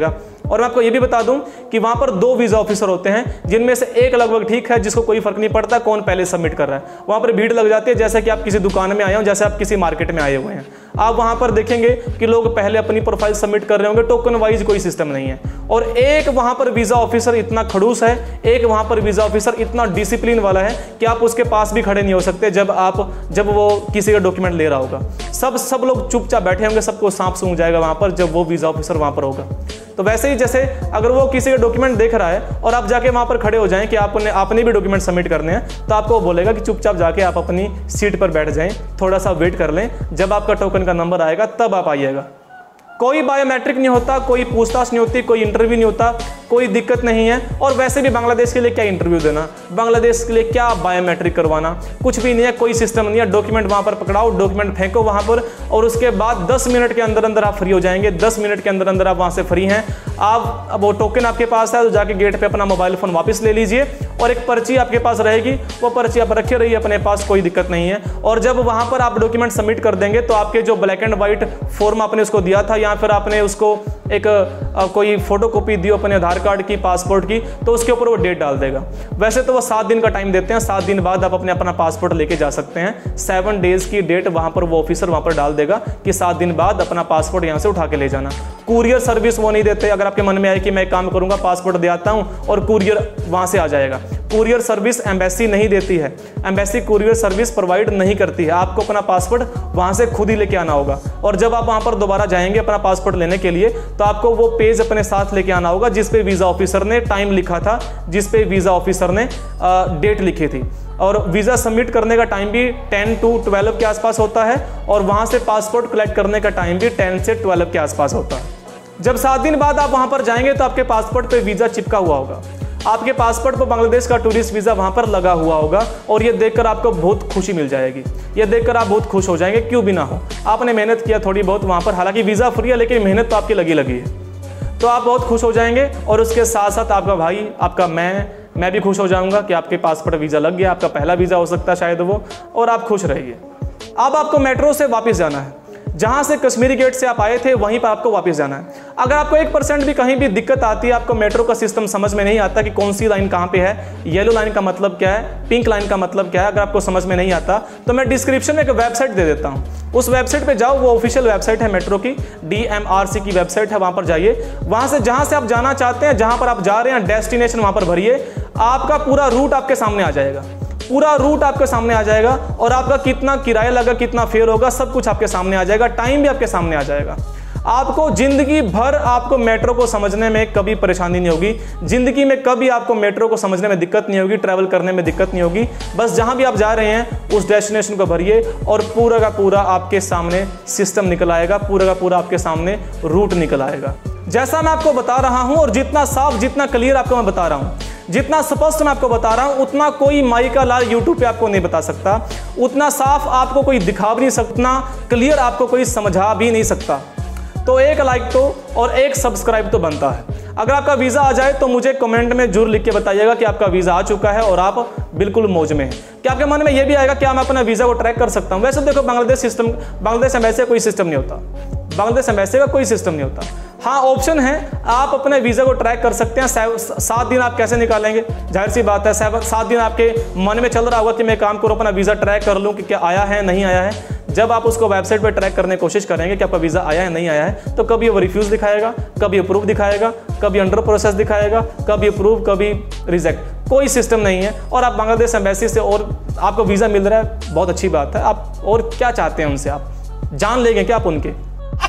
और मैं आपको ये भी बता दूं कि वहां पर दो वीज़ा ऑफिसर होते हैं, जिनमें से एक लगभग ठीक है, जिसको कोई फर्क नहीं पड़ता कौन पहले सबमिट कर रहा है। वहां पर भीड़ लग जाती है, जैसे कि आप किसी दुकान में आए हो, जैसे आप किसी मार्केट में आए हुए हैं। आप वहां पर देखेंगे कि लोग पहले अपनी प्रोफाइल सबमिट कर रहे होंगे, टोकन वाइज कोई सिस्टम नहीं है। और एक वहां पर वीज़ा ऑफिसर इतना खड़ूस है, एक वहां पर वीज़ा ऑफिसर इतना डिसिप्लिन वाला है कि आप उसके पास भी खड़े नहीं हो सकते जब आप जब वो किसी का डॉक्यूमेंट ले रहा होगा। सब सब लोग चुपचाप बैठे होंगे, सबको सांप सूंघ जाएगा वहां पर जब वो वीज़ा ऑफिसर वहां पर होगा। तो वैसे ही जैसे अगर वो किसी का डॉक्यूमेंट देख रहा है और आप जाके वहां पर खड़े हो जाएं कि आपने आपने भी डॉक्यूमेंट सबमिट करने हैं, तो आपको वो बोलेगा कि चुपचाप जाके आप अपनी सीट पर बैठ जाएं, थोड़ा सा वेट कर लें, जब आपका टोकन का नंबर आएगा तब आप आइएगा। कोई बायोमेट्रिक नहीं होता, कोई पूछताछ नहीं होती, कोई इंटरव्यू नहीं होता, कोई दिक्कत नहीं है। और वैसे भी बांग्लादेश के लिए क्या इंटरव्यू देना, बांग्लादेश के लिए क्या बायोमेट्रिक करवाना, कुछ भी नहीं है, कोई सिस्टम नहीं है। डॉक्यूमेंट वहां पर पकड़ाओ, डॉक्यूमेंट फेंको वहां पर, और उसके बाद दस मिनट के अंदर अंदर आप फ्री हो जाएंगे। दस मिनट के अंदर अंदर आप वहां से फ्री हैं। आप अब वो टोकन आपके पास है तो जाके गेट पे अपना मोबाइल फोन वापस ले लीजिए, और एक पर्ची आपके पास रहेगी, वो पर्ची आप रखे रहिए अपने पास, कोई दिक्कत नहीं है। और जब वहां पर आप डॉक्यूमेंट सबमिट कर देंगे तो आपके जो ब्लैक एंड व्हाइट फॉर्म आपने उसको दिया था, या फिर आपने उसको एक आ, कोई फोटो कॉपी दी अपने आधार कार्ड की, पासपोर्ट की, तो उसके ऊपर वो डेट डाल देगा। वैसे तो वो सात दिन का टाइम देते हैं, सात दिन बाद आप अपने अपना पासपोर्ट लेके जा सकते हैं। सेवन डेज की डेट वहां पर वो ऑफिसर वहां पर डाल देगा कि सात दिन बाद अपना पासपोर्ट यहां से उठा के ले जाना। कुरियर सर्विस वो नहीं देते। अगर आपके मन में आए कि मैं काम करूंगा, पासपोर्ट दे आता हूं और कुरियर वहां से आ जाएगा, कुरियर सर्विस एम्बेसी नहीं देती है। एम्बेसी कुरियर सर्विस प्रोवाइड नहीं करती है। आपको अपना पासपोर्ट वहां से खुद ही लेके आना होगा। और जब आप वहां पर दोबारा जाएंगे अपना पासपोर्ट लेने के लिए, तो आपको वो पेज अपने साथ लेके आना होगा जिस पे वीजा ऑफिसर ने टाइम लिखा था, जिस पे वीजा ऑफिसर ने डेट लिखी थी। और वीजा सबमिट करने का टाइम भी टेन टू ट्वेल्व के आसपास होता है, और वहां से पासपोर्ट कलेक्ट करने का टाइम भी टेन से ट्वेल्व के आसपास होता है। जब सात दिन बाद आप वहां पर जाएंगे तो आपके पासपोर्ट पे वीजा चिपका हुआ होगा, आपके पासपोर्ट पर बांग्लादेश का टूरिस्ट वीजा वहां पर लगा हुआ होगा, और ये देखकर आपको बहुत खुशी मिल जाएगी। ये देखकर आप बहुत खुश हो जाएंगे, क्यों भी ना हो। आपने मेहनत किया थोड़ी बहुत वहां पर, हालांकि वीजा फ्री है लेकिन मेहनत तो आपकी लगी लगी है, तो आप बहुत खुश हो जाएंगे। और उसके साथ साथ आपका भाई, आपका मैं मैं भी खुश हो जाऊंगा कि आपके पासपोर्ट वीजा लग गया, आपका पहला वीजा हो सकता है शायद वो, और आप खुश रहिए। अब आपको मेट्रो से वापस जाना है, जहां से कश्मीरी गेट से आप आए थे वहीं पर आपको वापस जाना है। अगर आपको एक परसेंट भी कहीं भी दिक्कत आती है, आपको मेट्रो का सिस्टम समझ में नहीं आता कि कौन सी लाइन कहां पे है, येलो लाइन का मतलब क्या है, पिंक लाइन का मतलब क्या है, अगर आपको समझ में नहीं आता तो मैं डिस्क्रिप्शन में एक वेबसाइट दे देता हूं। उस वेबसाइट पे जाओ, वो ऑफिशियल वेबसाइट है मेट्रो की, डी एम आर सी की वेबसाइट है, वहां पर जाइए। वहां से जहां से आप जाना चाहते हैं, जहां पर आप जा रहे हैं, डेस्टिनेशन वहां पर भरिए। आपका पूरा रूट आपके सामने आ जाएगा, पूरा रूट आपके सामने आ जाएगा, और आपका कितना किराया लगा, कितना फेयर होगा, सब कुछ आपके सामने आ जाएगा, टाइम भी आपके सामने आ जाएगा। आपको जिंदगी भर आपको मेट्रो को समझने में कभी परेशानी नहीं होगी, जिंदगी में कभी आपको मेट्रो को समझने में दिक्कत नहीं होगी, ट्रैवल करने में दिक्कत नहीं होगी। बस जहां भी आप जा रहे हैं उस डेस्टिनेशन को भरिए, और पूरा का पूरा आपके सामने सिस्टम निकल आएगा, पूरा का पूरा आपके सामने रूट निकल आएगा। जैसा मैं आपको बता रहा हूं, और जितना साफ, जितना क्लियर आपको मैं बता रहा हूं, जितना स्पष्ट मैं आपको बता रहा हूं, उतना कोई माई का लाल यूट्यूब पे आपको नहीं बता सकता, उतना साफ आपको कोई दिखा भी नहीं सकता, क्लियर आपको कोई समझा भी नहीं सकता। तो एक लाइक तो और एक सब्सक्राइब तो बनता है। अगर आपका वीज़ा आ जाए तो मुझे कमेंट में जरूर लिख के बताइएगा कि आपका वीज़ा आ चुका है और आप बिल्कुल मौज में हैं। क्या आपके मन में ये भी आएगा कि मैं अपना वीज़ा को ट्रैक कर सकता हूँ? वैसे देखो, बांग्लादेश सिस्टम बांग्लादेश एम्बेसी का कोई सिस्टम नहीं होता, बांग्लादेश एम्बेसी का कोई सिस्टम नहीं होता। हाँ, ऑप्शन है, आप अपने वीज़ा को ट्रैक कर सकते हैं। सात दिन आप कैसे निकालेंगे? जाहिर सी बात है, सात दिन आपके मन में चल रहा होगा कि मैं काम करूँ, अपना वीज़ा ट्रैक कर लूँ कि क्या आया है नहीं आया है। जब आप उसको वेबसाइट पर ट्रैक करने की कोशिश करेंगे कि आपका वीज़ा आया है नहीं आया है, तो कभी वो रिफ्यूज़ दिखाएगा, कभी अप्रूव दिखाएगा, कभी अंडर प्रोसेस दिखाएगा, कभी अप्रूव, कभी रिजेक्ट। कोई सिस्टम नहीं है। और आप बांग्लादेश एम्बेसी से और आपको वीज़ा मिल रहा है, बहुत अच्छी बात है। आप और क्या चाहते हैं उनसे? आप जान लेंगे क्या आप उनके?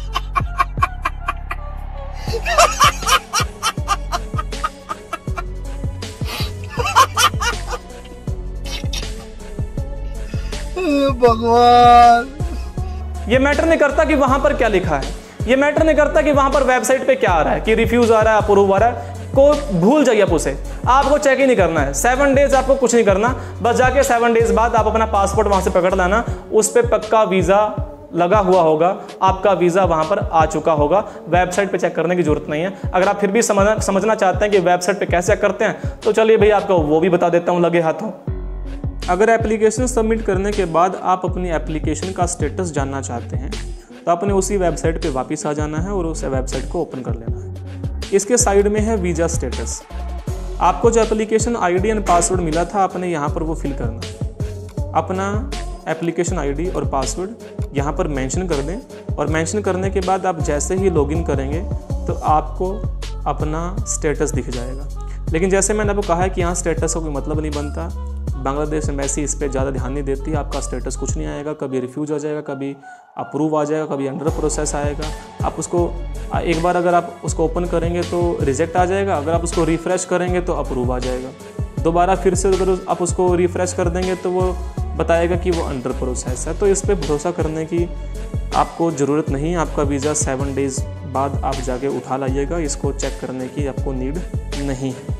भगवान, ये मैटर नहीं करता कि वहां पर क्या लिखा है, ये मैटर नहीं करता कि वहां पर वेबसाइट पे क्या आ रहा है, कि रिफ्यूज आ रहा है, अप्रूव आ रहा है, को भूल जाइए आप उसे। आपको चेक ही नहीं करना है। सेवन डेज आपको कुछ नहीं करना, बस जाके सेवन डेज बाद आप अपना पासपोर्ट वहां से पकड़ लाना, उस पर पक्का वीज़ा लगा हुआ होगा, आपका वीज़ा वहां पर आ चुका होगा। वेबसाइट पे चेक करने की जरूरत नहीं है। अगर आप फिर भी समझना समझना चाहते हैं कि वेबसाइट पे कैसे चेक करते हैं, तो चलिए भाई आपको वो भी बता देता हूँ लगे हाथों। अगर एप्लीकेशन सबमिट करने के बाद आप अपनी एप्लीकेशन का स्टेटस जानना चाहते हैं, तो आपने उसी वेबसाइट पे वापस आ जाना है और उस वेबसाइट को ओपन कर लेना है। इसके साइड में है वीज़ा स्टेटस। आपको जो एप्लीकेशन आईडी एंड पासवर्ड मिला था आपने यहाँ पर वो फिल करना। अपना एप्लीकेशन आईडी और पासवर्ड यहाँ पर मेंशन कर दें और मेंशन करने के बाद आप जैसे ही लॉगिन करेंगे तो आपको अपना स्टेटस दिख जाएगा। लेकिन जैसे मैंने आपको कहा है कि यहाँ स्टेटस का कोई मतलब नहीं बनता। बांग्लादेश एम्बेसी इस पर ज़्यादा ध्यान नहीं देती। आपका स्टेटस कुछ नहीं आएगा, कभी रिफ्यूज आ जाएगा, कभी अप्रूव आ जाएगा, कभी अंडर प्रोसेस आएगा। आप उसको एक बार अगर आप उसको ओपन करेंगे तो रिजेक्ट आ जाएगा, अगर आप उसको रिफ़्रेश करेंगे तो अप्रूव आ जाएगा। दोबारा फिर से अगर आप उसको रिफ़्रेश कर देंगे तो वो बताएगा कि वो अंडर प्रोसेस है। तो इस पर भरोसा करने की आपको ज़रूरत नहीं। आपका वीज़ा सेवन डेज़ बाद आप जाके उठा लाइएगा, इसको चेक करने की आपको नीड नहीं है।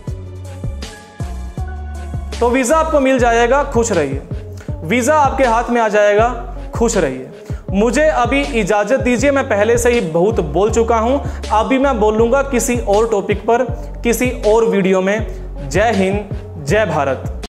तो वीज़ा आपको मिल जाएगा, खुश रहिए। वीज़ा आपके हाथ में आ जाएगा, खुश रहिए। मुझे अभी इजाज़त दीजिए, मैं पहले से ही बहुत बोल चुका हूं। अभी मैं बोलूँगा किसी और टॉपिक पर, किसी और वीडियो में। जय हिंद, जय भारत।